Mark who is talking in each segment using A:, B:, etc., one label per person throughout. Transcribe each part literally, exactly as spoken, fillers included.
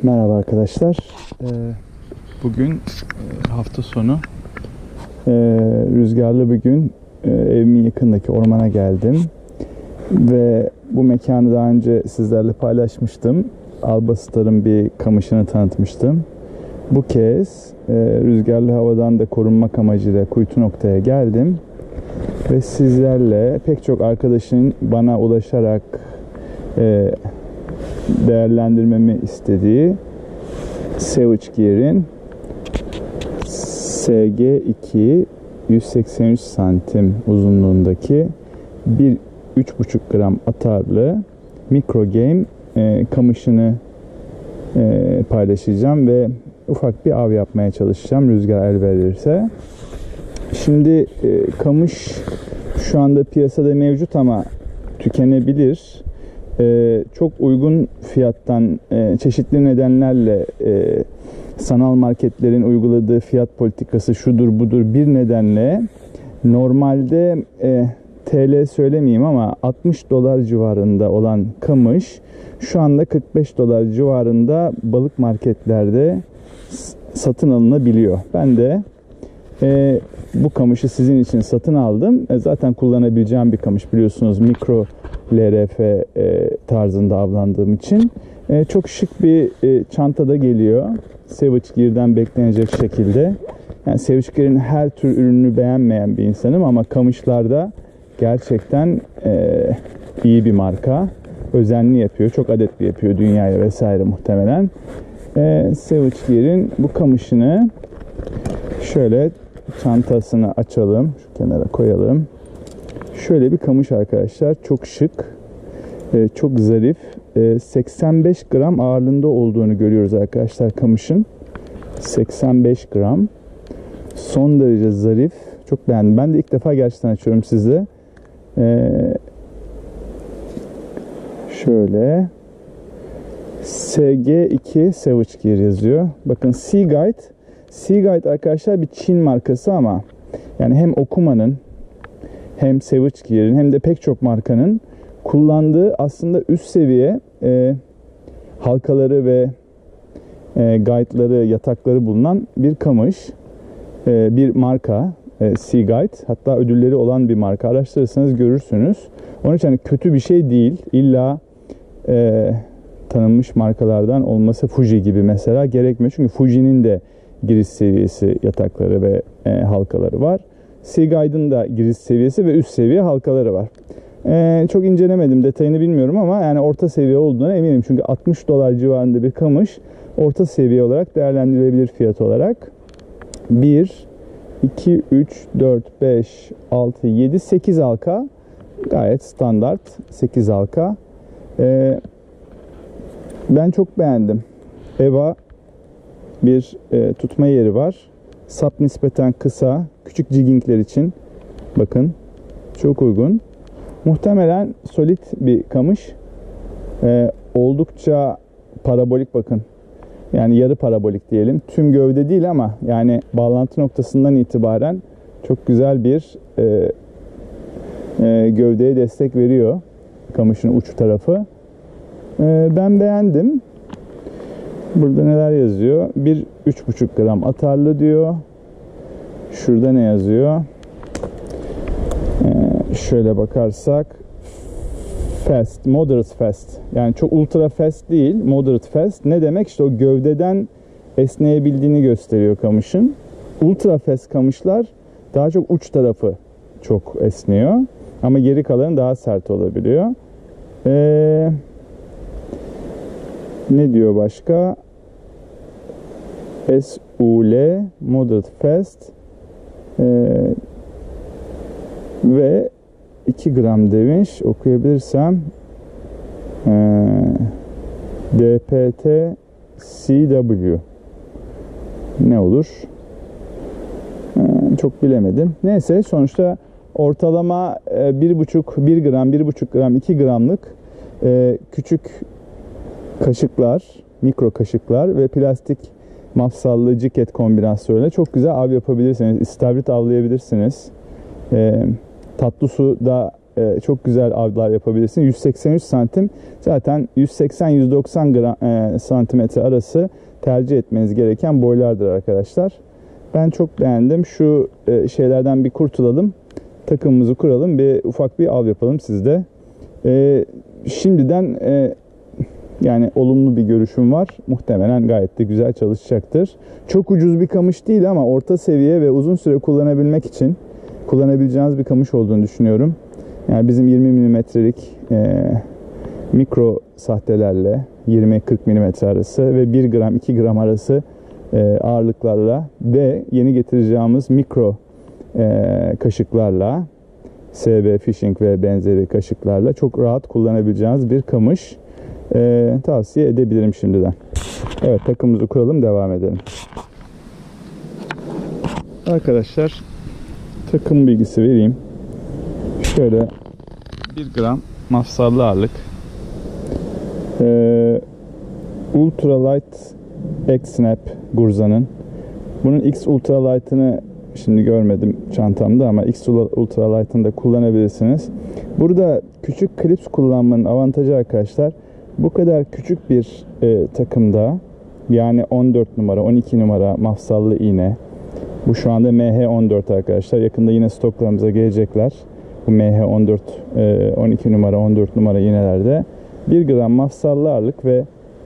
A: Merhaba arkadaşlar. Ee, bugün e, hafta sonu e, rüzgarlı bir gün e, evimin yakındaki ormana geldim ve bu mekanı daha önce sizlerle paylaşmıştım. Albastar'ın bir kamışını tanıtmıştım. Bu kez e, rüzgarlı havadan da korunmak amacıyla kuytu noktaya geldim ve sizlerle pek çok arkadaşın bana ulaşarak e, değerlendirmemi istediği Savage Gear'in S G iki yüz seksen üç santim uzunluğundaki bir üç buçuk gram atarlı Micro Game e, kamışını e, paylaşacağım ve ufak bir av yapmaya çalışacağım rüzgar el verirse. Şimdi e, kamış şu anda piyasada mevcut ama tükenebilir. Ee, çok uygun fiyattan e, çeşitli nedenlerle e, sanal marketlerin uyguladığı fiyat politikası şudur budur bir nedenle normalde e, T L söylemeyeyim ama altmış dolar civarında olan kamış şu anda kırk beş dolar civarında balık marketlerde satın alınabiliyor. Ben de e, bu kamışı sizin için satın aldım. E, zaten kullanabileceğim bir kamış, biliyorsunuz mikro L R F e, tarzında avlandığım için. E, çok şık bir e, çantada geliyor. Savage Gear'den beklenecek şekilde. Yani Savage Gear'in her tür ürününü beğenmeyen bir insanım ama kamışlarda gerçekten e, iyi bir marka. Özenli yapıyor, çok adetli yapıyor dünyaya vesaire muhtemelen. E, Savage Gear'in bu kamışını şöyle çantasını açalım. Şu kenara koyalım. Şöyle bir kamış arkadaşlar. Çok şık. Çok zarif. seksen beş gram ağırlığında olduğunu görüyoruz arkadaşlar kamışın. seksen beş gram. Son derece zarif. Çok beğendim. Ben de ilk defa gerçekten açıyorum size. Şöyle. S G iki Savage Gear yazıyor. Bakın Seaguide. Seaguide arkadaşlar bir Çin markası ama yani hem Okuma'nın hem Savage Gear'in hem de pek çok markanın kullandığı aslında üst seviye e, halkaları ve e, guide'ları, yatakları bulunan bir kamış, e, bir marka, e, Seaguide. Hatta ödülleri olan bir marka. Araştırırsanız görürsünüz. Onun için hani kötü bir şey değil. İlla e, tanınmış markalardan olması Fuji gibi mesela gerekmiyor. Çünkü Fuji'nin de giriş seviyesi yatakları ve e, halkaları var. Seaguide'ın da giriş seviyesi ve üst seviye halkaları var. Ee, çok incelemedim, detayını bilmiyorum ama yani orta seviye olduğuna eminim. Çünkü altmış dolar civarında bir kamış orta seviye olarak değerlendirilebilir fiyat olarak. bir, iki, üç, dört, beş, altı, yedi, sekiz halka. Gayet standart sekiz halka. Ee, ben çok beğendim. EVA bir e, tutma yeri var. Sap nispeten kısa. Küçük jiggingler için. Bakın. Çok uygun. Muhtemelen solid bir kamış. Ee, oldukça parabolik bakın. Yani yarı parabolik diyelim. Tüm gövde değil ama yani bağlantı noktasından itibaren çok güzel bir e, e, gövdeye destek veriyor. Kamışın uç tarafı. E, ben beğendim. Burada neler yazıyor? bir üç buçuk gram atarlı diyor. Şurada ne yazıyor? Ee, şöyle bakarsak fast, moderate fast. Yani çok ultra fast değil, moderate fast. Ne demek? İşte o gövdeden esneyebildiğini gösteriyor kamışın. Ultra fast kamışlar daha çok uç tarafı çok esniyor. Ama geri kalanı daha sert olabiliyor. Ee, ne diyor başka? S U L moderate fast ee, ve iki gram demiş, okuyabilirsem ee, D P T C W ne olur? Ee, çok bilemedim. Neyse, sonuçta ortalama e, bir buçuk bir gram, bir buçuk gram, iki gramlık e, küçük kaşıklar, mikro kaşıklar ve plastik mafsallı ciket kombinasyonuyla çok güzel av yapabilirsiniz. İstavrit avlayabilirsiniz. E, tatlı su da e, çok güzel avlar yapabilirsin. yüz seksen üç santim zaten yüz seksen yüz doksan gram, e, santimetre arası tercih etmeniz gereken boylardır arkadaşlar. Ben çok beğendim. Şu e, şeylerden bir kurtulalım. Takımımızı kuralım. Bir ufak bir av yapalım sizde. E, şimdiden e, yani olumlu bir görüşüm var. Muhtemelen gayet de güzel çalışacaktır. Çok ucuz bir kamış değil ama orta seviye ve uzun süre kullanabilmek için kullanabileceğiniz bir kamış olduğunu düşünüyorum. Yani bizim yirmi milimetrelik e, mikro sahtelerle yirmi kırk milimetre arası ve bir gram iki gram arası e, ağırlıklarla ve yeni getireceğimiz mikro e, kaşıklarla S B Fishing ve benzeri kaşıklarla çok rahat kullanabileceğiniz bir kamış. Ee, tavsiye edebilirim şimdiden. Evet, takımımızı kuralım, devam edelim. Arkadaşlar, takım bilgisi vereyim. Şöyle bir gram mafsallı ağırlık, ee, Ultralight X-Snap Gurza'nın. Bunun X Ultralight'ını şimdi görmedim çantamda ama X Ultralight'ını da kullanabilirsiniz. Burada küçük klips kullanmanın avantajı arkadaşlar, bu kadar küçük bir e, takımda, yani on dört numara on iki numara mafsallı iğne, bu şu anda M H on dört arkadaşlar, yakında yine stoklarımıza gelecekler bu M H on dört e, on iki numara on dört numara iğnelerde bir gram mafsallı ağırlık ve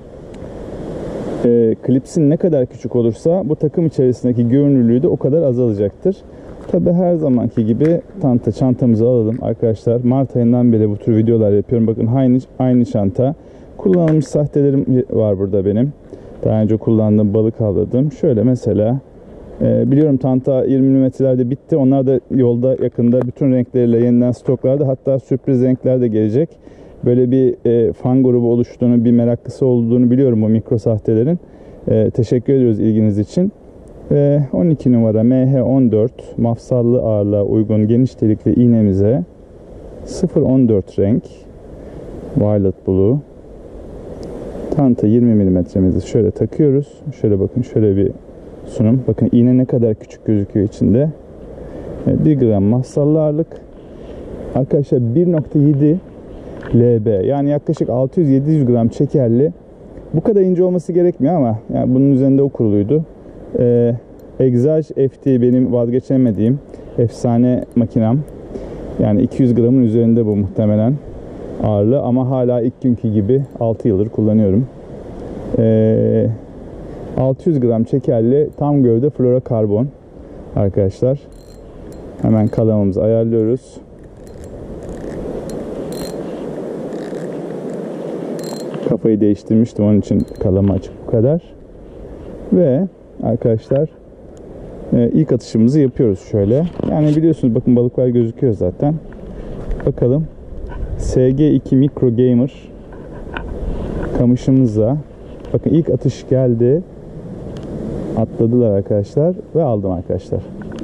A: e, klipsin ne kadar küçük olursa bu takım içerisindeki görünürlüğü de o kadar azalacaktır. Tabi her zamanki gibi tanta çantamızı alalım arkadaşlar. Mart ayından beri bu tür videolar yapıyorum. Bakın aynı, aynı çanta. Kullanılmış sahtelerim var burada benim. Daha önce kullandığım, balık avladım. Şöyle mesela e, biliyorum tanta yirmi milimetrelerde bitti. Onlar da yolda yakında bütün renkleriyle yeniden stoklarda, hatta sürpriz renkler de gelecek. Böyle bir e, fan grubu oluştuğunu, bir meraklısı olduğunu biliyorum bu mikro sahtelerin. E, teşekkür ediyoruz ilginiz için. Ve on iki numara M H on dört mafsallı ağırlığa uygun geniş delikli iğnemize sıfır on dört renk Violet Blue tanta yirmi milimetremizi şöyle takıyoruz. Şöyle bakın, şöyle bir sunum. Bakın iğne ne kadar küçük gözüküyor içinde. bir gram mafsallı ağırlık. Arkadaşlar bir nokta yedi L B, yani yaklaşık altı yüz yedi yüz gram çekerli. Bu kadar ince olması gerekmiyor ama yani bunun üzerinde o kuruluydu. Ee, Exage F T benim vazgeçemediğim efsane makinem. Yani iki yüz gramın üzerinde bu muhtemelen ağırlığı ama hala ilk günkü gibi altı yıldır kullanıyorum. Ee, altı yüz gram çekerli tam gövde fluorokarbon arkadaşlar. Hemen kalamamızı ayarlıyoruz. Kafayı değiştirmiştim, onun için kalama açık bu kadar. Ve arkadaşlar e, ilk atışımızı yapıyoruz şöyle. Yani biliyorsunuz, bakın balıklar gözüküyor zaten. Bakalım S G iki Micro Gamer kamışımızla, bakın ilk atış geldi. Atladılar arkadaşlar ve aldım arkadaşlar.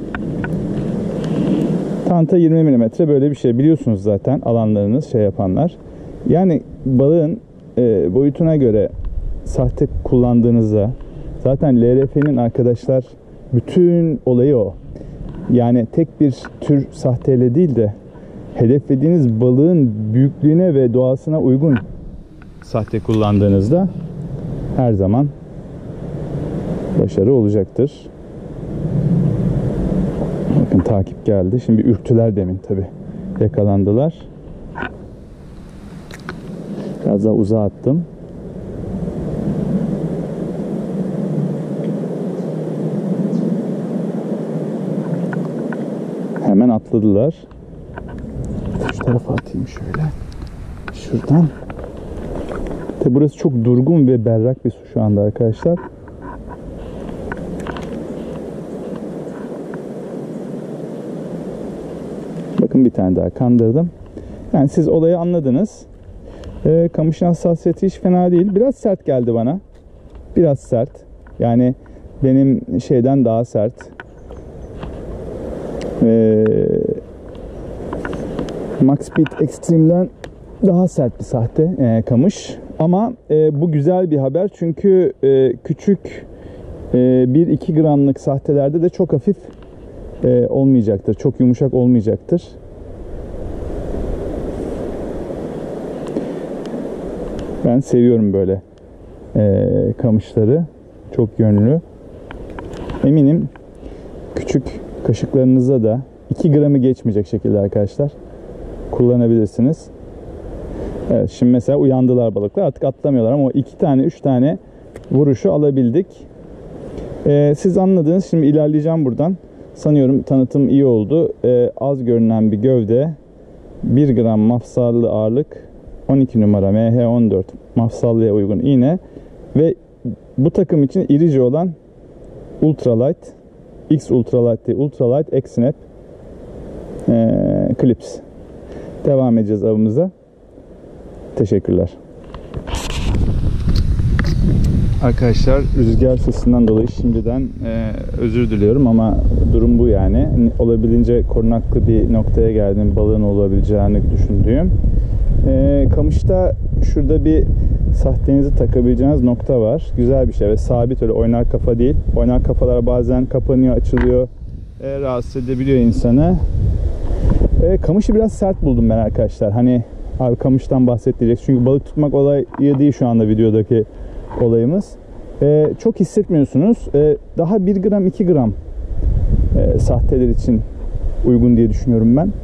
A: Tanta yirmi milimetre böyle bir şey, biliyorsunuz zaten alanlarınız, şey yapanlar. Yani balığın e, boyutuna göre sahte kullandığınızda, zaten L R F'nin arkadaşlar bütün olayı o. Yani tek bir tür sahteyle değil de hedeflediğiniz balığın büyüklüğüne ve doğasına uygun sahte kullandığınızda her zaman başarı olacaktır. Bakın takip geldi. Şimdi ürktüler demin tabi. Yakalandılar. Biraz daha uzağa attım. Hemen atladılar. Şu tarafa atayım şöyle. Şuradan. Tabi burası çok durgun ve berrak bir su şu anda arkadaşlar. Bakın bir tane daha kandırdım. Yani siz olayı anladınız. E, kamışın hassasiyeti hiç fena değil. Biraz sert geldi bana. Biraz sert. Yani benim şeyden daha sert. E, Max Speed Extreme'den daha sert bir sahte e, kamış. Ama e, bu güzel bir haber. Çünkü e, küçük e, bir iki gramlık sahtelerde de çok hafif e, olmayacaktır. Çok yumuşak olmayacaktır. Ben seviyorum böyle e, kamışları. Çok yönlü. Eminim küçük kaşıklarınıza da iki gramı geçmeyecek şekilde arkadaşlar kullanabilirsiniz. Evet, şimdi mesela uyandılar balıklar. Artık atlamıyorlar ama o iki tane, üç tane vuruşu alabildik. Ee, siz anladınız. Şimdi ilerleyeceğim buradan. Sanıyorum tanıtım iyi oldu. Ee, az görünen bir gövde, bir gram mafsallı ağırlık, on iki numara M H on dört mafsallıya uygun iğne ve bu takım için irici olan ultralight, X ultralight değil, ultralight X-Snap ee, clips. Devam edeceğiz avımıza. Teşekkürler. Arkadaşlar, rüzgar sesinden dolayı şimdiden e, özür diliyorum ama durum bu yani. Olabildiğince korunaklı bir noktaya geldim, balığın olabileceğini düşündüğüm. E, kamışta şurada bir sahtenizi takabileceğiniz nokta var. Güzel bir şey ve sabit, öyle oynar kafa değil. Oynar kafalar bazen kapanıyor, açılıyor, e, rahatsız edebiliyor insanı. E, kamışı biraz sert buldum ben arkadaşlar. Hani abi kamıştan bahsedecek. Çünkü balık tutmak olayı değil şu anda videodaki olayımız. Ee, çok hissetmiyorsunuz. Ee, daha bir gram iki gram e, sahteler için uygun diye düşünüyorum ben.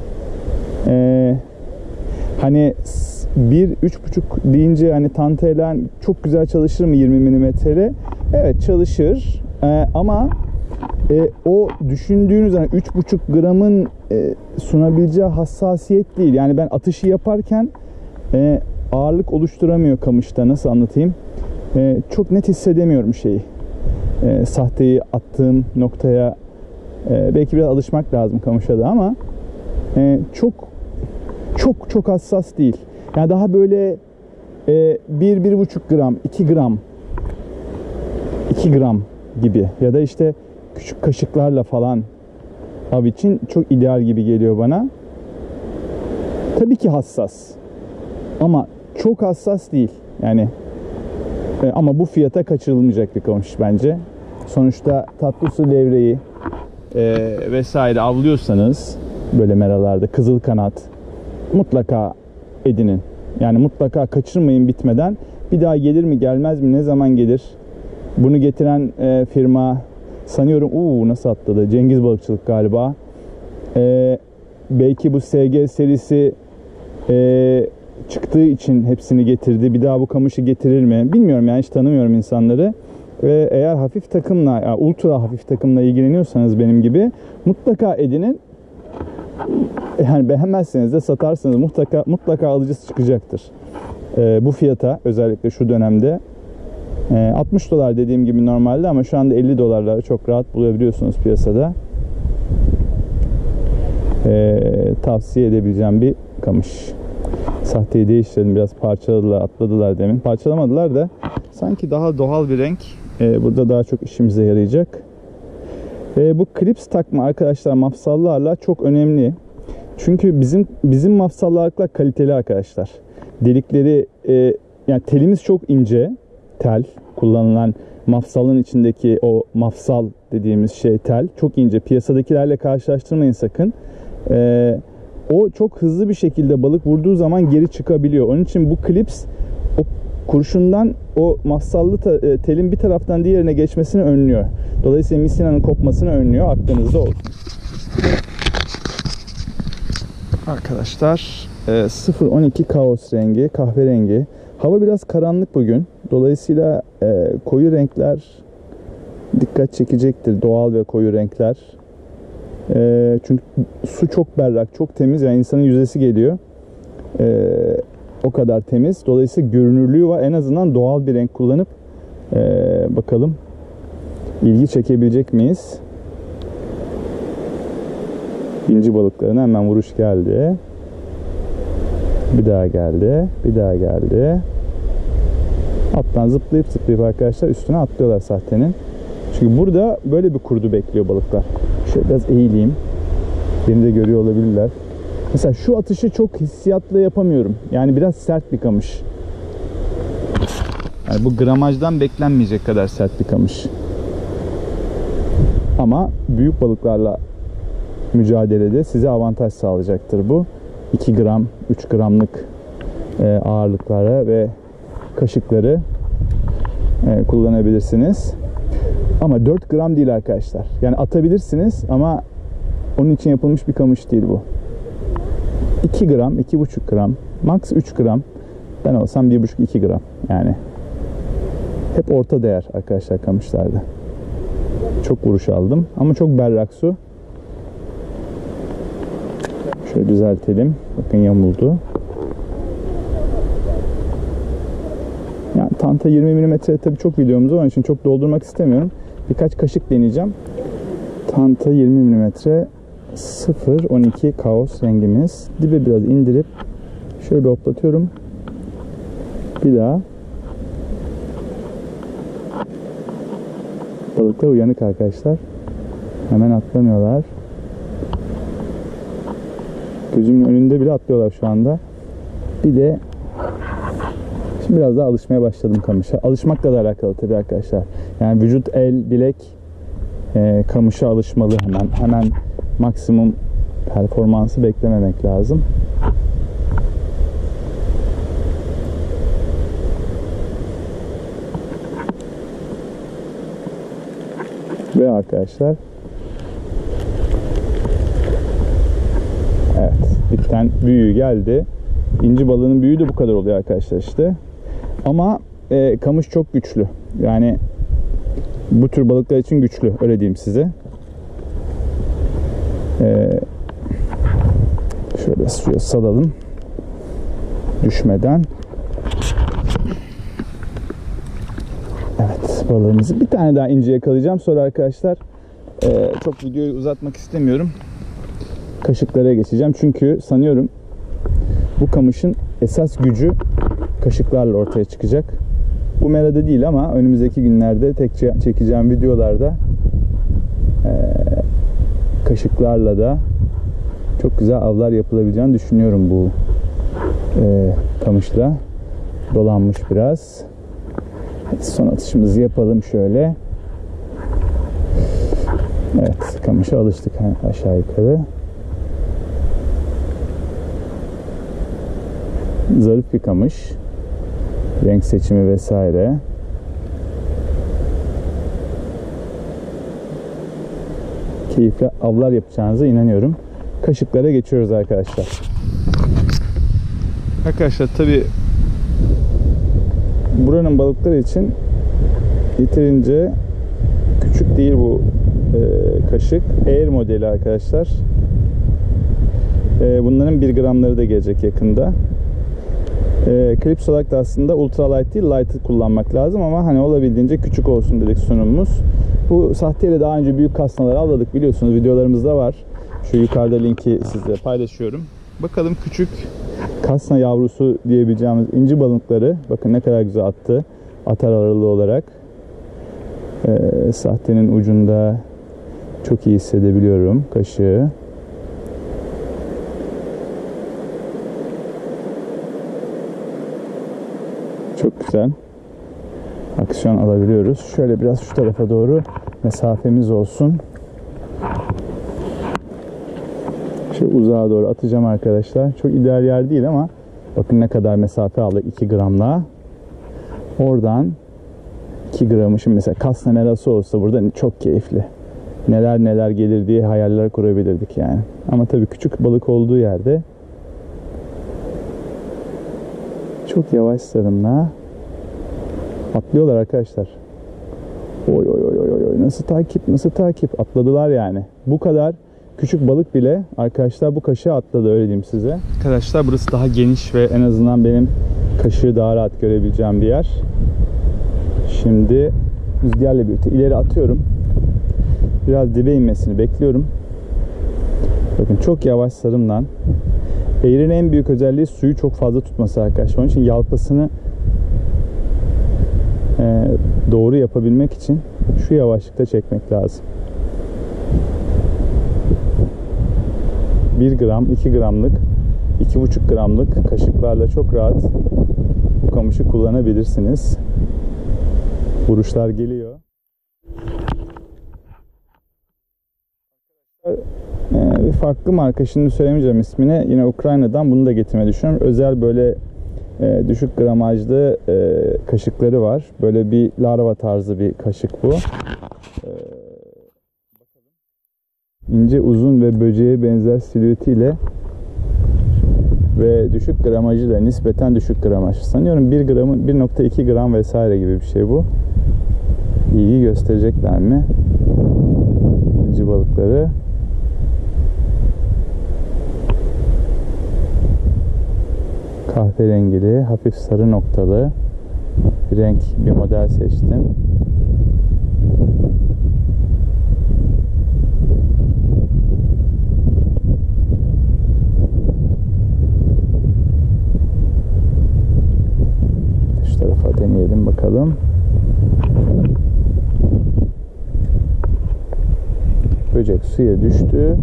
A: Ee, hani bir üç buçuk deyince hani tantelen çok güzel çalışır mı yirmi milimetre? Evet, çalışır. Ee, ama e, o düşündüğünüz hani üç buçuk gramın e, sunabileceği hassasiyet değil. Yani ben atışı yaparken e, ağırlık oluşturamıyor kamışta. Nasıl anlatayım? Ee, çok net hissedemiyorum şeyi. Ee, sahteyi attığım noktaya e, belki biraz alışmak lazım kamışa da ama e, çok çok çok hassas değil. Yani daha böyle e, bir bir buçuk gram, iki gram, iki gram gibi ya da işte küçük kaşıklarla falan av için çok ideal gibi geliyor bana. Tabii ki hassas ama çok hassas değil. Yani ama bu fiyata kaçırılmayacak bir kamış bence. Sonuçta tatlı su levreği e, vesaire avlıyorsanız böyle meralarda kızıl kanat mutlaka edinin. Yani mutlaka kaçırmayın bitmeden. Bir daha gelir mi gelmez mi, ne zaman gelir? Bunu getiren e, firma sanıyorum uuu nasıl atladı, Cengiz Balıkçılık galiba. E, belki bu S G serisi e, çıktığı için hepsini getirdi. Bir daha bu kamışı getirir mi? Bilmiyorum yani, hiç tanımıyorum insanları. Ve eğer hafif takımla, yani ultra hafif takımla ilgileniyorsanız benim gibi mutlaka edinin. Yani beğenmezseniz de satarsınız. Mutlaka mutlaka alıcısı çıkacaktır. Ee, bu fiyata özellikle şu dönemde e, altmış dolar dediğim gibi normalde ama şu anda elli dolarları çok rahat bulabiliyorsunuz piyasada. Ee, tavsiye edebileceğim bir kamış. Sahteyi değiştirdim. Biraz parçaladılar, atladılar demin. Parçalamadılar da sanki daha doğal bir renk. Ee, burada daha çok işimize yarayacak. Ee, bu klips takma arkadaşlar mafsallarla çok önemli. Çünkü bizim bizim mafsallarla kaliteli arkadaşlar. Delikleri e, yani telimiz çok ince. Tel kullanılan mafsalın içindeki o mafsal dediğimiz şey tel. Çok ince. Piyasadakilerle karşılaştırmayın sakın. Eee O çok hızlı bir şekilde balık vurduğu zaman geri çıkabiliyor. Onun için bu klips o kurşundan o mafsallı telin bir taraftan diğerine geçmesini önlüyor. Dolayısıyla misinanın kopmasını önlüyor. Aklınızda olsun. Arkadaşlar sıfır on iki kaos rengi, kahverengi. Hava biraz karanlık bugün. Dolayısıyla koyu renkler dikkat çekecektir. Doğal ve koyu renkler. E, çünkü su çok berrak, çok temiz. Yani insanın yüzesi geliyor. E, o kadar temiz. Dolayısıyla görünürlüğü var. En azından doğal bir renk kullanıp e, bakalım ilgi çekebilecek miyiz? İnci balıklarına hemen vuruş geldi. Bir daha geldi. Bir daha geldi. Alttan zıplayıp zıplayıp arkadaşlar üstüne atlıyorlar sahtenin. Çünkü burada böyle bir kurdu bekliyor balıklar. Şöyle biraz eğileyim. Beni de görüyor olabilirler. Mesela şu atışı çok hissiyatla yapamıyorum. Yani biraz sert bir kamış. Yani bu gramajdan beklenmeyecek kadar sert bir kamış. Ama büyük balıklarla mücadelede size avantaj sağlayacaktır bu. iki gram, üç gramlık ağırlıklara ve kaşıkları e, kullanabilirsiniz. Ama dört gram değil arkadaşlar. Yani atabilirsiniz ama onun için yapılmış bir kamış değil bu. iki gram, iki buçuk gram, max üç gram. Ben olsam bir buçuk iki gram. Yani hep orta değer arkadaşlar kamışlarda. Çok vuruş aldım ama çok berrak su. Şöyle düzeltelim. Bakın yamuldu. Yani Tanta yirmi milimetre tabii çok videomuz var. Onun için çok doldurmak istemiyorum. Birkaç kaşık deneyeceğim. Tanta yirmi milimetre sıfır on iki kaos rengimiz. Dibe biraz indirip şöyle bir hoplatıyorum. Bir daha. Balıklar uyanık arkadaşlar. Hemen atlamıyorlar. Gözümün önünde bile atlıyorlar şu anda. Bir de şimdi biraz daha alışmaya başladım kamışa. Alışmakla da alakalı tabii arkadaşlar. Yani vücut, el, bilek e, kamışa alışmalı hemen. Hemen maksimum performansı beklememek lazım. Ve arkadaşlar evet, dipten büyüğü geldi. İnci balığının büyüğü de bu kadar oluyor arkadaşlar işte. Ama e, kamış çok güçlü. Yani bu tür balıklar için güçlü. Öyle diyeyim size. E, şöyle suya salalım. Düşmeden. Evet, balığımızı bir tane daha ince yakalayacağım. Sonra arkadaşlar e, çok videoyu uzatmak istemiyorum. Kaşıklara geçeceğim. Çünkü sanıyorum bu kamışın esas gücü kaşıklarla ortaya çıkacak. Bu merada değil ama önümüzdeki günlerde tek çekeceğim videolarda e, kaşıklarla da çok güzel avlar yapılabileceğini düşünüyorum bu e, kamışla. Dolanmış biraz. Hadi son atışımızı yapalım şöyle. Evet, kamışa alıştık aşağı yukarı. Zarif bir kamış. Renk seçimi vesaire. Keyifli avlar yapacağınıza inanıyorum. Kaşıklara geçiyoruz arkadaşlar. Arkadaşlar tabii buranın balıkları için yeterince küçük değil bu e, kaşık. Air modeli arkadaşlar. E, bunların bir gramları da gelecek yakında. E, klips olarak da aslında ultralight değil, light'ı kullanmak lazım ama hani olabildiğince küçük olsun dedik sunumumuz. Bu sahteyle daha önce büyük kasnaları avladık biliyorsunuz, videolarımızda var. Şu yukarıda linki sizle paylaşıyorum. Bakalım küçük kasna yavrusu diyebileceğimiz inci balıkları bakın ne kadar güzel attı. Atar aralığı olarak. E, sahtenin ucunda çok iyi hissedebiliyorum kaşığı. Çok güzel aksiyon alabiliyoruz. Şöyle biraz şu tarafa doğru mesafemiz olsun. Şöyle uzağa doğru atacağım arkadaşlar. Çok ideal yer değil ama bakın ne kadar mesafe aldık iki gramla. Oradan iki gramı şimdi mesela kasna merası olsa burada çok keyifli. Neler neler gelir diye hayaller kurabilirdik yani. Ama tabii küçük balık olduğu yerde çok yavaş sarımla atlıyorlar arkadaşlar. Oy oy oy oy oy nasıl takip nasıl takip atladılar yani. Bu kadar küçük balık bile arkadaşlar bu kaşığı atladı, öyle diyeyim size. Arkadaşlar burası daha geniş ve en azından benim kaşığı daha rahat görebileceğim bir yer. Şimdi rüzgarla birlikte ileri atıyorum. Biraz dibe inmesini bekliyorum. Bakın çok yavaş sarımdan. Air'in en büyük özelliği suyu çok fazla tutması arkadaşlar. Onun için yalpasını e, doğru yapabilmek için şu yavaşlıkta çekmek lazım. bir gram, iki gramlık, iki buçuk gramlık kaşıklarla çok rahat bu kamışı kullanabilirsiniz. Vuruşlar geliyor. Bir farklı marka, şimdi söylemeyeceğim ismini, yine Ukrayna'dan bunu da getirmeyi düşünüyorum. Özel böyle e, düşük gramajlı e, kaşıkları var. Böyle bir larva tarzı bir kaşık bu. E, ince, uzun ve böceğe benzer silüetiyle ve düşük gramajıyla, nispeten düşük gramaj. Sanıyorum bir gramı bir nokta iki gram vesaire gibi bir şey bu. İlgi gösterecekler mi? İnci balıkları. Kahverengili, hafif sarı noktalı bir renk, bir model seçtim. Şu tarafa deneyelim bakalım. Böcek suya düştü.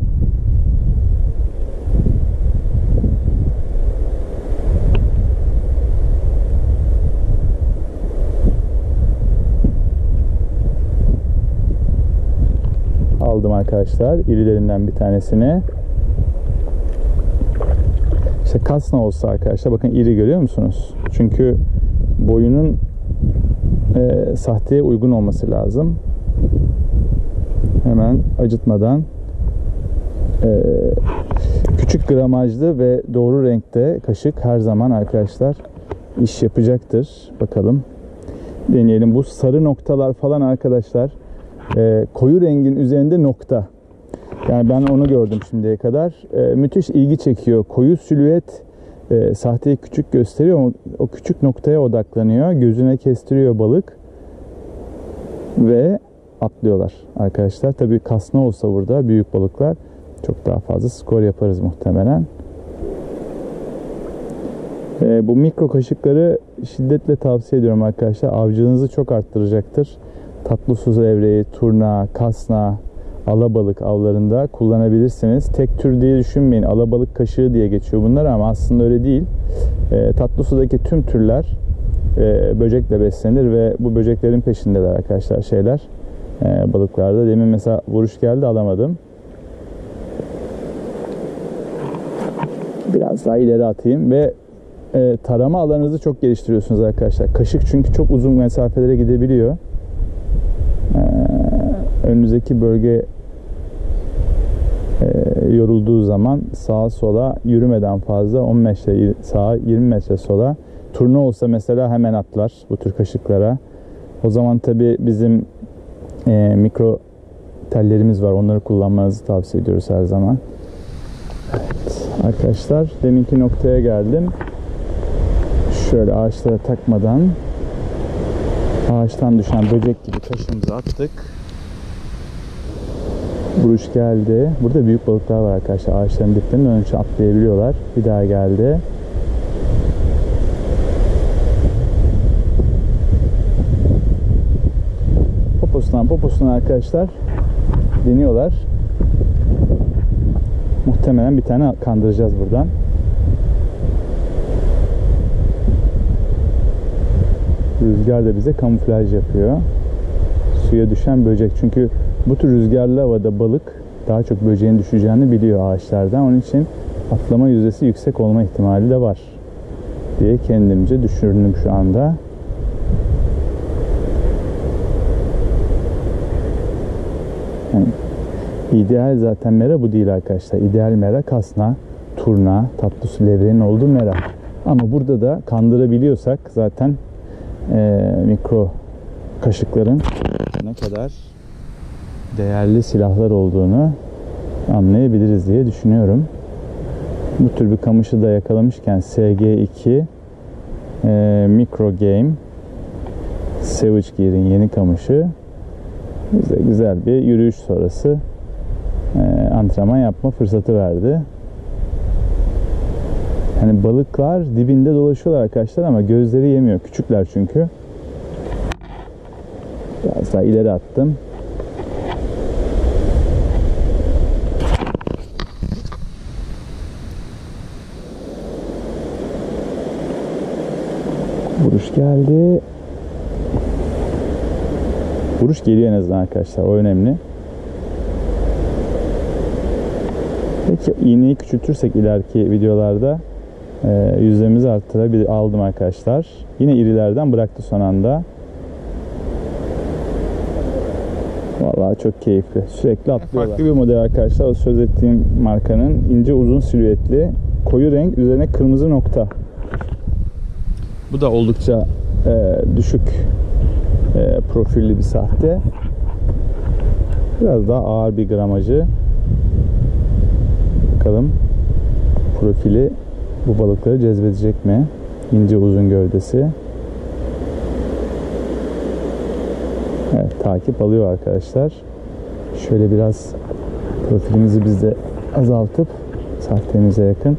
A: Aldım arkadaşlar irilerinden bir tanesini. İşte kasna olsa arkadaşlar, bakın iri görüyor musunuz? Çünkü boyunun e, sahteye uygun olması lazım. Hemen acıtmadan e, küçük gramajlı ve doğru renkte kaşık her zaman arkadaşlar iş yapacaktır. Bakalım, deneyelim. Bu sarı noktalar falan arkadaşlar e, koyu rengin üzerinde nokta. Yani ben onu gördüm şimdiye kadar. E, müthiş ilgi çekiyor. Koyu silüet e, sahteyi küçük gösteriyor. O, o küçük noktaya odaklanıyor. Gözüne kestiriyor balık. Ve atlıyorlar arkadaşlar. Tabii kasna olsa burada büyük balıklar çok daha fazla skor yaparız muhtemelen. E, bu mikro kaşıkları şiddetle tavsiye ediyorum arkadaşlar. Avcılığınızı çok arttıracaktır. Tatlı su levreği, turna, kasna, alabalık avlarında kullanabilirsiniz. Tek tür diye düşünmeyin. Alabalık kaşığı diye geçiyor bunlar ama aslında öyle değil. E, tatlı sudaki tüm türler e, böcekle beslenir ve bu böceklerin peşindeler arkadaşlar şeyler. E, balıklarda. Demin mesela vuruş geldi, alamadım. Biraz daha ileri atayım ve e, tarama alanınızı çok geliştiriyorsunuz arkadaşlar. Kaşık çünkü çok uzun mesafelere gidebiliyor. Ee, önünüzdeki bölge e, yorulduğu zaman sağa sola yürümeden fazla on metre sağa, yirmi metre sola. Turna olsa mesela hemen atlar bu tür kaşıklara. O zaman tabi bizim e, mikro tellerimiz var, onları kullanmanızı tavsiye ediyoruz her zaman. Evet arkadaşlar, deminki noktaya geldim. Şöyle ağaçlara takmadan ağaçtan düşen böcek gibi kaşığımızı attık. Vuruş geldi. Burada büyük balıklar var arkadaşlar. Ağaçların diplerinin önce atlayabiliyorlar. Bir daha geldi. Poposundan poposundan arkadaşlar deniyorlar. Muhtemelen bir tane kandıracağız buradan. Rüzgar da bize kamuflaj yapıyor. Suya düşen böcek. Çünkü bu tür rüzgarlı havada balık daha çok böceğin düşeceğini biliyor ağaçlardan. Onun için atlama yüzdesi yüksek olma ihtimali de var diye kendimce düşündüm şu anda. Yani ideal zaten mera bu değil arkadaşlar. İdeal mera kasna, turna, tatlı su levreğinin olduğu mera. Ama burada da kandırabiliyorsak zaten e, mikro kaşıkların ne kadar değerli silahlar olduğunu anlayabiliriz diye düşünüyorum. Bu tür bir kamışı da yakalamışken S G iki e, Micro Game Savage Gear'in yeni kamışı bize güzel bir yürüyüş sonrası e, antrenman yapma fırsatı verdi. Yani balıklar dibinde dolaşıyorlar arkadaşlar ama gözleri yemiyor. Küçükler çünkü. Biraz daha ileri attım. Vuruş geldi. Vuruş geliyor en azından arkadaşlar. O önemli. Peki iğneyi küçültürsek ileriki videolarda e, yüzdemizi arttırabilir aldım arkadaşlar. Yine irilerden bıraktı son anda. Vallahi çok keyifli. Sürekli atlıyorlar. Farklı bir model arkadaşlar. O söz ettiğim markanın ince uzun silüetli koyu renk üzerine kırmızı nokta. Bu da oldukça e, düşük e, profilli bir sahte. Biraz daha ağır bir gramajı. Bakalım profili bu balıkları cezbedecek mi? İnce uzun gövdesi. Evet, takip alıyor arkadaşlar. Şöyle biraz profilimizi biz de azaltıp sahtemize yakın.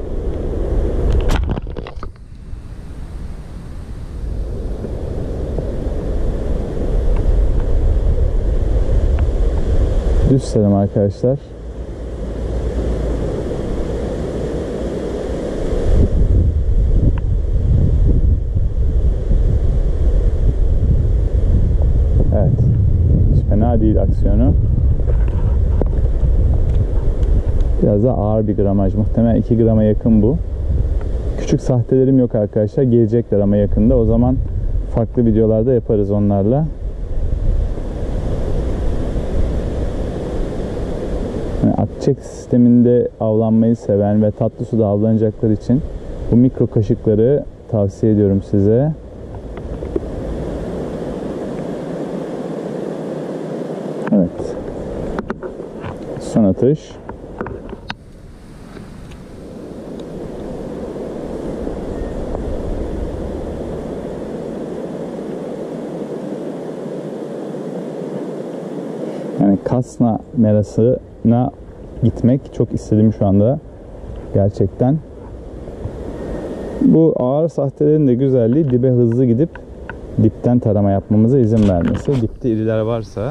A: Düz selam arkadaşlar. Evet. Hiç fena değil aksiyonu. Biraz da ağır bir gramaj. Muhtemelen iki grama yakın bu. Küçük sahtelerim yok arkadaşlar. Gelecekler ama yakında. O zaman farklı videolarda yaparız onlarla. Yani akçek sisteminde avlanmayı seven ve tatlı suda avlanacaklar için bu mikro kaşıkları tavsiye ediyorum size. Evet. Son atış. Yani Kasna merasına gitmek çok istedim şu anda. Gerçekten. Bu ağır sahtelerin de güzelliği dibe hızlı gidip dipten tarama yapmamıza izin vermesi. Dipte iriler varsa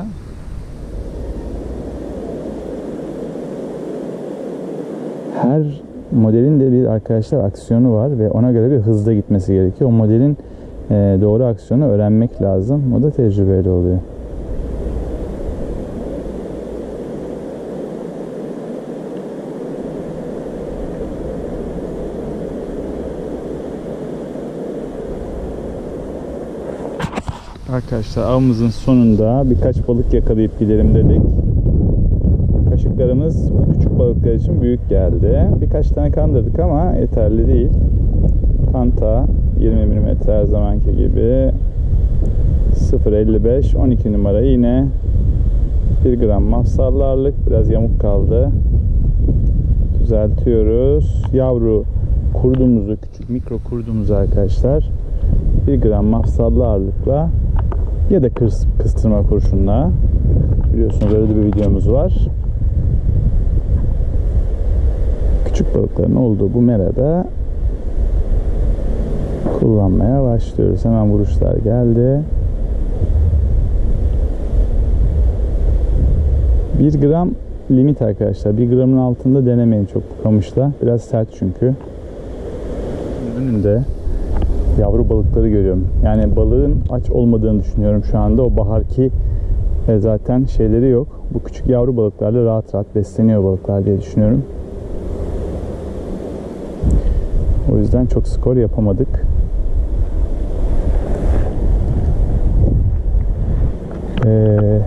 A: her modelin de bir arkadaşlar aksiyonu var ve ona göre bir hızda gitmesi gerekiyor. O modelin e, doğru aksiyonu öğrenmek lazım. O da tecrübeyle oluyor. Arkadaşlar avımızın sonunda birkaç balık yakalayıp gidelim dedik. Kaşıklarımız küçük balıklar için büyük geldi. Birkaç tane kandırdık ama yeterli değil. Kanta yirmi milimetre her zamanki gibi. sıfır elli beş on iki numara yine. bir gram mafsallı ağırlık. Biraz yamuk kaldı. Düzeltiyoruz. Yavru kurdumuzu, küçük mikro kurdumuzu arkadaşlar bir gram mafsallı ağırlıkla ya da kıs, kıstırma kurşunla, biliyorsunuz öyle bir videomuz var. Küçük balıkların olduğu bu merada kullanmaya başlıyoruz. Hemen vuruşlar geldi. bir gram limit arkadaşlar. bir gramın altında denemeyin çok bu kamışla. Biraz sert çünkü. Önünde yavru balıkları görüyorum. Yani balığın aç olmadığını düşünüyorum şu anda. O baharki e, zaten şeyleri yok. Bu küçük yavru balıklarla rahat rahat besleniyor balıklar diye düşünüyorum. O yüzden çok skor yapamadık. Eee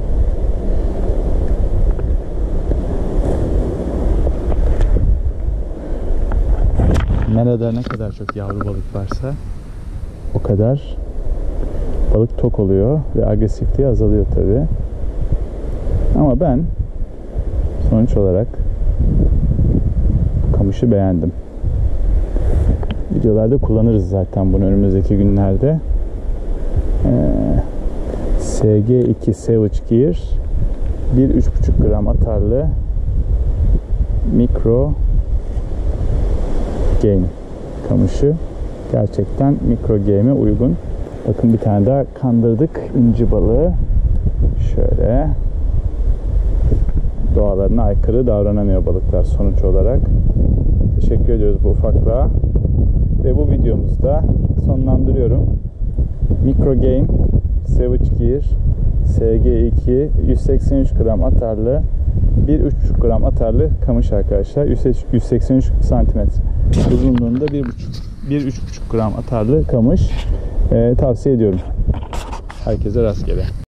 A: Merada ne kadar çok yavru balık varsa o kadar balık tok oluyor ve agresifliği azalıyor tabi. Ama ben sonuç olarak kamışı beğendim. Videolarda kullanırız zaten bunu önümüzdeki günlerde. Ee, S G iki Savage Gear bir üç buçuk gram atarlı mikro game kamışı. Gerçekten mikro game'e uygun. Bakın bir tane daha kandırdık inci balığı. Şöyle doğalarına aykırı davranamıyor balıklar sonuç olarak. Teşekkür ediyoruz bu ufaklığa. Ve bu videomuzda sonlandırıyorum. Mikro game Savage Gear S G iki yüz seksen üç gram atarlı bir üç buçuk gram atarlı kamış arkadaşlar. yüz seksen üç santimetre uzunluğunda bir üç buçuk gram atarlı kamış. Ee, tavsiye ediyorum. Herkese rastgele.